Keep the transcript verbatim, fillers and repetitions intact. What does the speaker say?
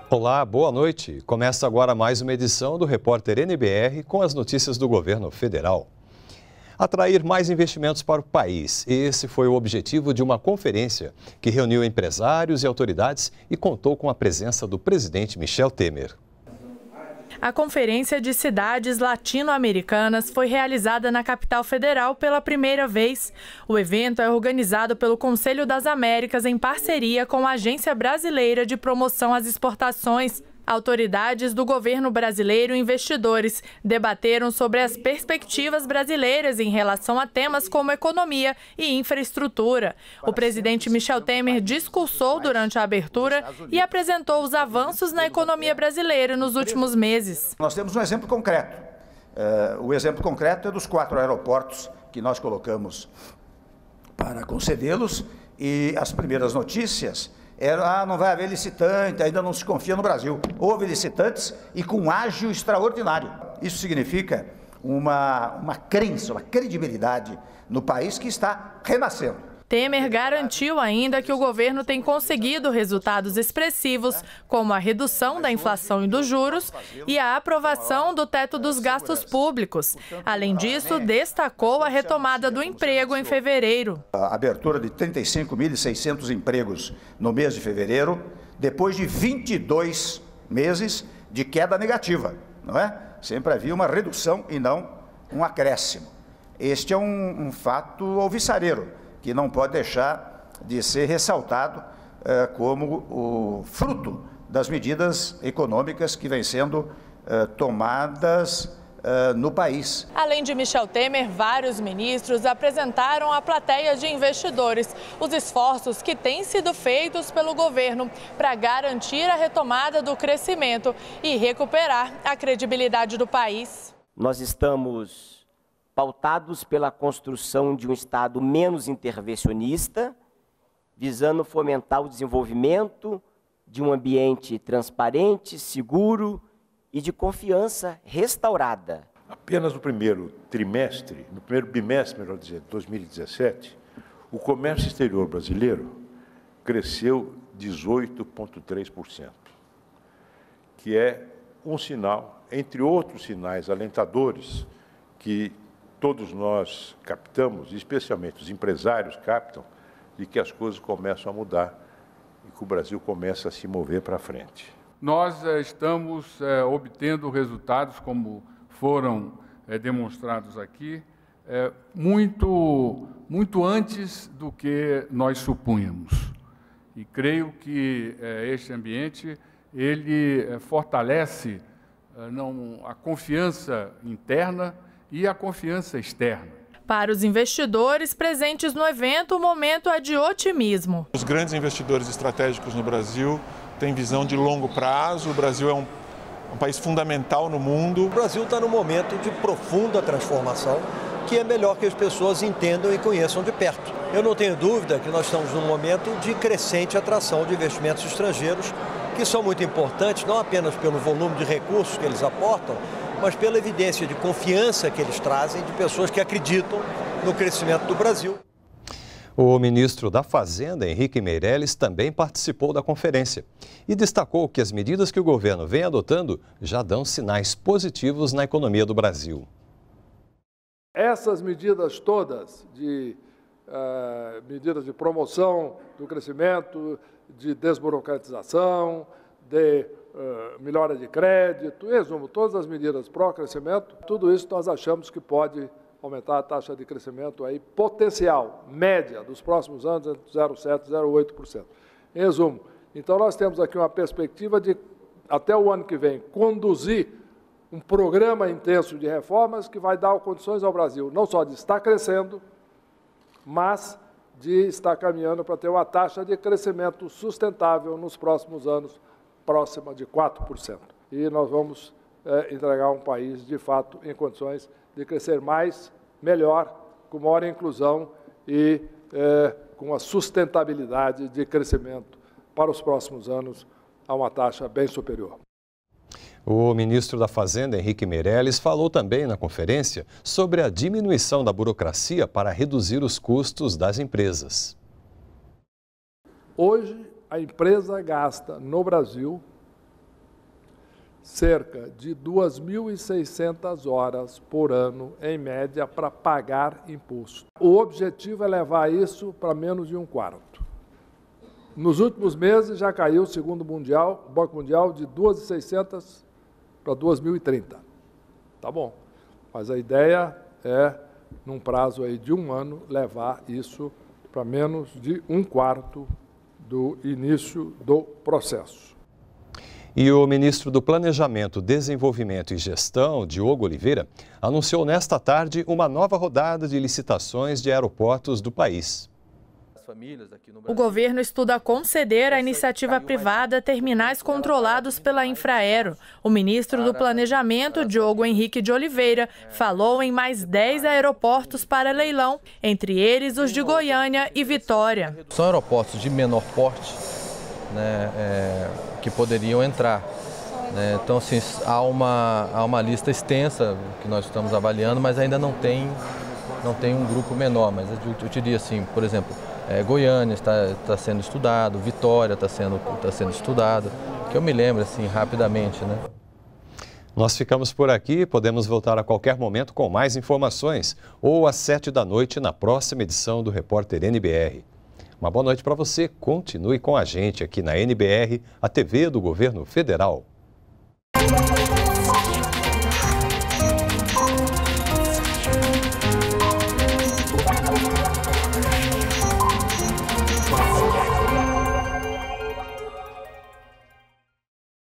Olá, boa noite. Começa agora mais uma edição do Repórter N B R com as notícias do governo federal. Atrair mais investimentos para o país. Esse foi o objetivo de uma conferência que reuniu empresários e autoridades e contou com a presença do presidente Michel Temer. A Conferência de Cidades Latino-Americanas foi realizada na capital federal pela primeira vez. O evento é organizado pelo Conselho das Américas em parceria com a Agência Brasileira de Promoção às Exportações. Autoridades do governo brasileiro e investidores debateram sobre as perspectivas brasileiras em relação a temas como economia e infraestrutura. O presidente Michel Temer discursou durante a abertura e apresentou os avanços na economia brasileira nos últimos meses. Nós temos um exemplo concreto. Uh, o exemplo concreto é dos quatro aeroportos que nós colocamos para concedê-los, e as primeiras notícias era, ah, não vai haver licitante, ainda não se confia no Brasil. Houve licitantes e com ágio extraordinário. Isso significa uma, uma crença, uma credibilidade no país que está renascendo. Temer garantiu ainda que o governo tem conseguido resultados expressivos, como a redução da inflação e dos juros e a aprovação do teto dos gastos públicos. Além disso, destacou a retomada do emprego em fevereiro. A abertura de trinta e cinco mil e seiscentos empregos no mês de fevereiro, depois de vinte e dois meses de queda negativa, não é? Sempre havia uma redução e não um acréscimo. Este é um, um fato alvissareiro, que não pode deixar de ser ressaltado eh, como o fruto das medidas econômicas que vêm sendo eh, tomadas eh, no país. Além de Michel Temer, vários ministros apresentaram à plateia de investidores os esforços que têm sido feitos pelo governo para garantir a retomada do crescimento e recuperar a credibilidade do país. Nós estamos pautados pela construção de um Estado menos intervencionista, visando fomentar o desenvolvimento de um ambiente transparente, seguro e de confiança restaurada. Apenas no primeiro trimestre, no primeiro bimestre, melhor dizer, de dois mil e dezessete, o comércio exterior brasileiro cresceu dezoito vírgula três por cento, que é um sinal, entre outros sinais alentadores, que todos nós captamos, especialmente os empresários captam, de que as coisas começam a mudar e que o Brasil começa a se mover para frente. Nós eh, estamos eh, obtendo resultados, como foram eh, demonstrados aqui, eh, muito, muito antes do que nós supunhamos. E creio que eh, este ambiente ele eh, fortalece eh, não, a confiança interna e a confiança externa. Para os investidores presentes no evento, o momento é de otimismo. Os grandes investidores estratégicos no Brasil têm visão de longo prazo. O Brasil é um, um país fundamental no mundo. O Brasil está num momento de profunda transformação, que é melhor que as pessoas entendam e conheçam de perto. Eu não tenho dúvida que nós estamos num momento de crescente atração de investimentos estrangeiros, que são muito importantes, não apenas pelo volume de recursos que eles aportam, mas pela evidência de confiança que eles trazem de pessoas que acreditam no crescimento do Brasil. O ministro da Fazenda, Henrique Meirelles, também participou da conferência e destacou que as medidas que o governo vem adotando já dão sinais positivos na economia do Brasil. Essas medidas todas, de uh, medidas de promoção do crescimento, de desburocratização, de uh, melhora de crédito, em resumo, todas as medidas pró-crescimento, tudo isso nós achamos que pode aumentar a taxa de crescimento aí, potencial, média, dos próximos anos, entre zero vírgula sete por cento e zero vírgula oito por cento. Em resumo, então nós temos aqui uma perspectiva de, até o ano que vem, conduzir um programa intenso de reformas que vai dar condições ao Brasil, não só de estar crescendo, mas de estar caminhando para ter uma taxa de crescimento sustentável nos próximos anos, próxima de quatro por cento. E nós vamos é, entregar um país, de fato, em condições de crescer mais, melhor, com maior inclusão e é, com a sustentabilidade de crescimento para os próximos anos a uma taxa bem superior. O ministro da Fazenda, Henrique Meirelles, falou também na conferência sobre a diminuição da burocracia para reduzir os custos das empresas. Hoje, a empresa gasta no Brasil cerca de duas mil e seiscentas horas por ano, em média, para pagar imposto. O objetivo é levar isso para menos de um quarto. Nos últimos meses já caiu, segundo o Mundial, o Banco Mundial, de duas mil e seiscentas para duas mil e trinta. Tá bom, mas a ideia é, num prazo aí de um ano, levar isso para menos de um quarto do início do processo. E o ministro do Planejamento, Desenvolvimento e Gestão, Diogo Oliveira, anunciou nesta tarde uma nova rodada de licitações de aeroportos do país. O governo estuda conceder à iniciativa privada terminais controlados pela Infraero. O ministro do Planejamento, Diogo Henrique de Oliveira, falou em mais dez aeroportos para leilão, entre eles os de Goiânia e Vitória. São aeroportos de menor porte, né, é, que poderiam entrar. Né? Então, assim, há uma, há uma lista extensa que nós estamos avaliando, mas ainda não tem, não tem um grupo menor. Mas eu, eu diria assim, por exemplo, é, Goiânia está, está sendo estudado, Vitória está sendo, está sendo estudado, que eu me lembro assim, rapidamente. Né? Nós ficamos por aqui, podemos voltar a qualquer momento com mais informações, ou às sete da noite na próxima edição do Repórter N B R. Uma boa noite para você, continue com a gente aqui na N B R, a T V do Governo Federal.